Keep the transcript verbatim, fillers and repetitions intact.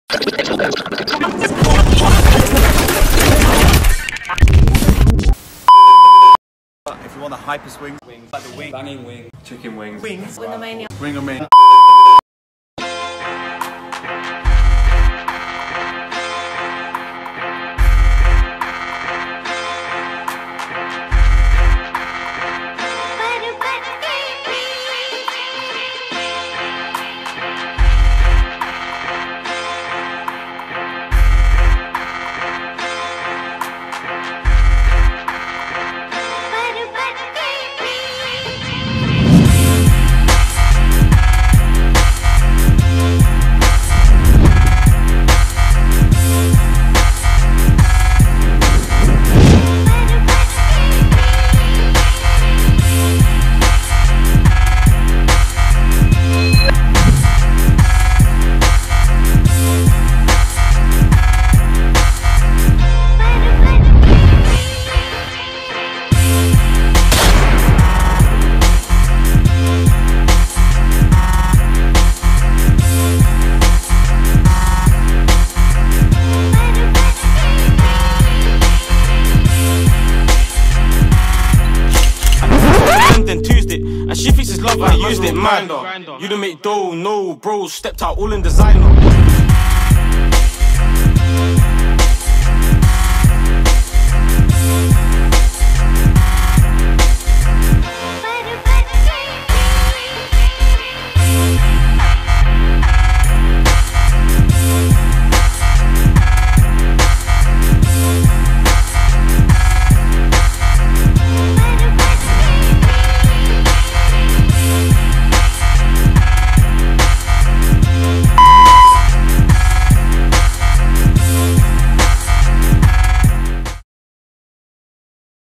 If you want the hyper swing, wings, like the wing, banging wing, chicken wings, wings, With the mania. ring them in. And she thinks it's love, I used it, man. You didn't make dough, no, bro, stepped out all in designer.